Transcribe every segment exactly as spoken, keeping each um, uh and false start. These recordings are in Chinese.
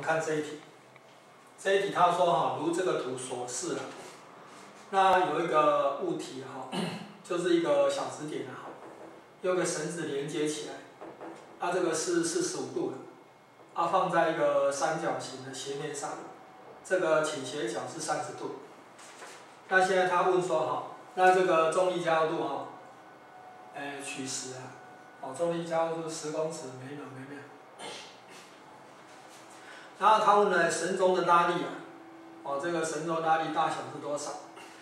们看这一题，这一题他说哈，如这个图所示啊，那有一个物体哈，就是一个小支点啊，用个绳子连接起来，它这个是四十五度的，它放在一个三角形的斜面上，这个倾斜角是三十度。那现在他问说哈，那这个重力加速度哈，哎取十啊，哦重力加速度十公尺每秒每秒。然后他问呢，绳中的拉力啊，哦，这个绳中拉力大小是多少？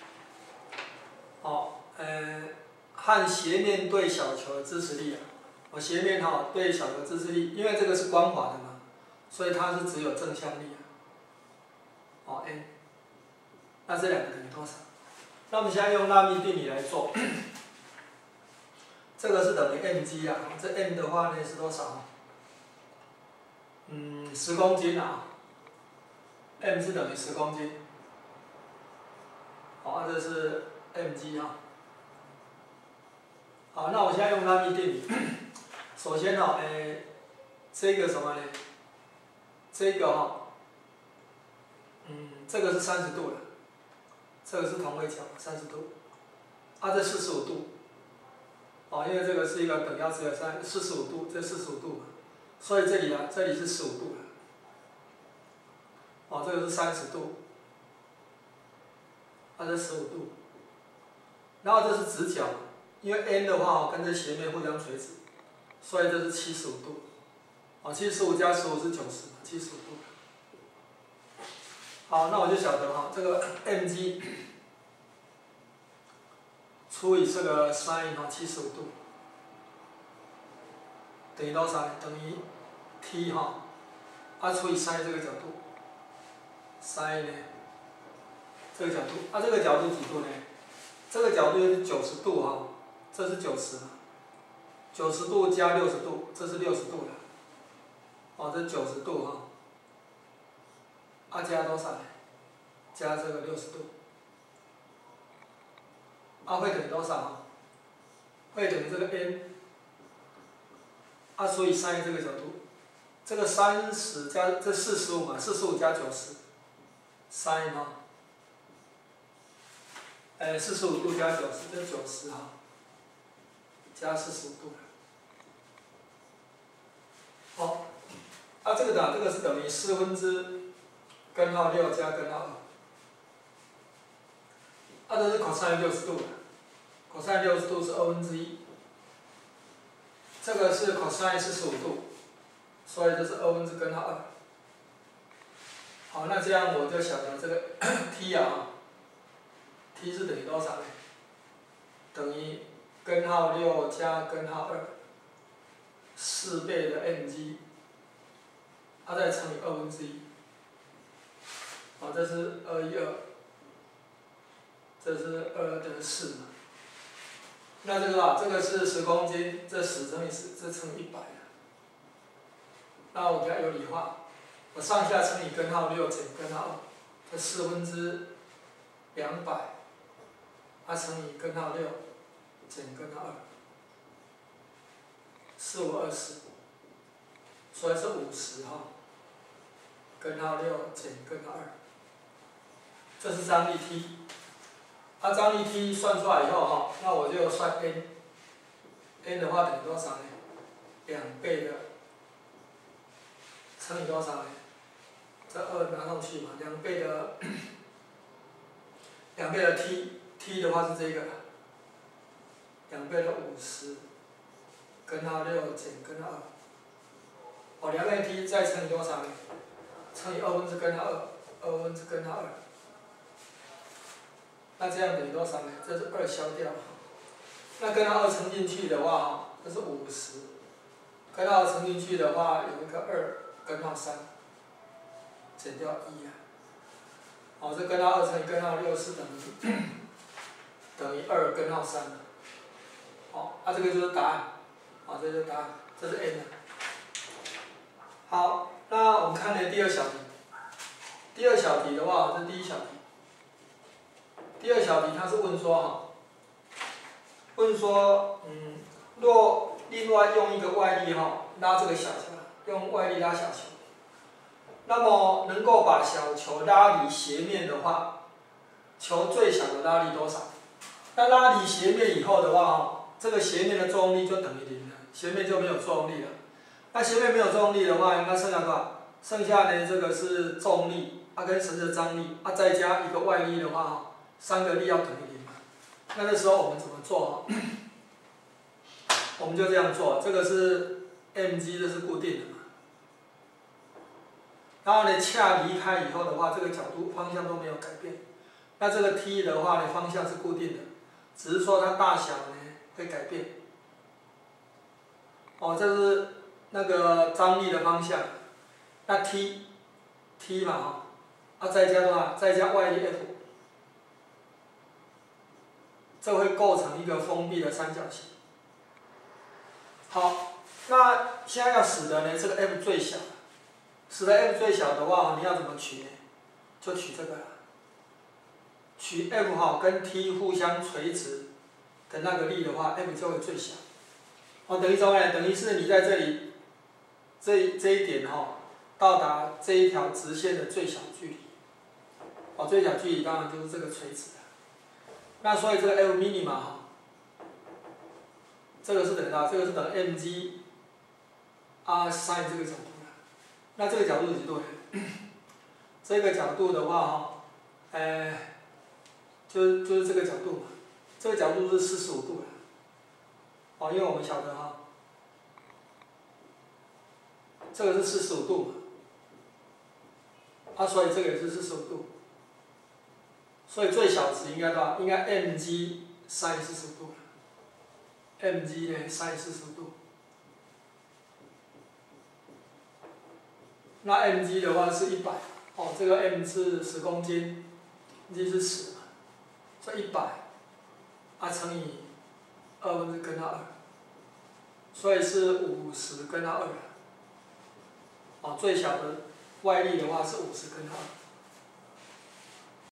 哦，呃，和斜面对小球的支持力啊，我、哦、斜面哈、哦、对小球的支持力，因为这个是光滑的嘛，所以它是只有正向力啊。哦 ，n， 那这两个等于多少？那我们现在用拉密定理来做，这个是等于 mg 啊，这 m 的话呢是多少？嗯，十公斤啊 ，m 是等于十公斤。好，这是 mg 啊。好，那我现在用拉密定理。首先呢、哦，诶，这个什么呢？这个哈、哦，嗯，这个是三十度的，这个是同位角，三十度。啊，这四十五度。哦，因为这个是一个等腰只有三四十五度，这四十五度嘛，所以这里啊，这里是十五度的。哦，这个是三十度，它是十五度，然后这是直角，因为 n 的话跟这斜面互相垂直，所以这是七十五度。哦，七十五加十五是九十，七十五度。好，那我就晓得哈，这个 mg 除以这个 sin 哈七十五度，等于多少？等于 t 哈，啊除以 sin 这个角度。sin 呢？这个角度，啊，这个角度几度呢？这个角度是九十度哈，这是九十，九十度加六十度，这是六十度了。哦，这九十度哈，啊加多少呢？加这个六十度，啊会等于多少？会等于这个 n， 啊所以 sin 这个角度，这个三十加这四十五嘛，四十五加九十 ，sin 哈。呃，四十五度加九十，这九十哈，加四十五度。好，啊这个的这个是等于四分之根号六加根号二，啊这是 cos 六十度的 ，cos 六十度是二分之一，这个是 cos 四十五度，所以这是二分之根号二。好，那这样我就晓得这个 t 啊。t 是等于多少呢？等于根号六加根号二，四倍的 mg， 它再乘以二分之一，好，这是二一二，这是二得四嘛。那这个啊，这个是十公斤，这十乘以十，这乘以一百啊。那我比较有理化，我上下乘以根号六减根号二，这四分之两百。它乘以根号六减根号二，四五二十，所以是五十哈。根号六减根号二，这是张力 T。它、啊、张力 T 算出来以后哈，那我就算 n，n 的话等于多少呢？两倍的乘以多少呢？这二拿上去嘛，两倍的两倍的 T。t 的话是这个，两倍的五十，根号六减根号二，哦，两倍 t 再乘以多少呢？乘以二分之根号二，二分之根号二，那这样等于多少呢？这是二消掉，那根号二乘进去的话，这是五十，根号二乘进去的话有一个二根号三，减掉一啊，哦，这根号二乘以根号六是等于。等于二根号三，好，啊这个就是答案，好，这就是答案，这是 n 的。好，那我们看呢第二小题，第二小题的话，这是第一小题。第二小题它是问说哈，问说，嗯，若另外用一个外力哈拉这个小球，用外力拉小球， 那么能够把小球拉离斜面的话，球最小的拉力多少？那拉离斜面以后的话，哦，这个斜面的作用力就等于零了，斜面就没有作用力了。那斜面没有作用力的话，应该剩下多少？剩下呢，这个是重力，啊跟绳子的张力，啊再加一个外力的话，哦，三个力要等于零嘛。那这时候我们怎么做？我们就这样做，这个是 mg， 这是固定的嘛。然后呢，恰离开以后的话，这个角度方向都没有改变。那这个 t 的话呢，方向是固定的，只是说它大小呢会改变。哦，这是那个张力的方向。那 t t 嘛哈，啊再加多少？再加外力 F， 这会构成一个封闭的三角形。好，那现在要使得呢这个 F 最小。使得 F 最小的话，你要怎么取呢？就取这个了。取 F 哈跟 T 互相垂直的那个力的话 ，F 就会最小。哦，等于什么呢？等于是你在这里，这这一点哈，到达这一条直线的最小距离。哦，最小距离当然就是这个垂直的。那所以这个 F minima 哈，这个是等于到这个是等于 mg r sin 这个角度。那这个角度是几度呢？这个角度的话，哈，呃，就是就是这个角度嘛，这个角度是四十五度了。哦，因为我们晓得哈，这个是四十五度嘛，啊，所以这个也是四十五度，所以最小值应该多少？应该 mg sin 四十五度 ，mg 呢 sin 四十五度。那 mg 的话是一百，哦，这个 m 是十公斤 ，g 是十嘛，这一百，啊乘以二分之根号二，所以是五十根号二。哦，最小的外力的话是五十根号二。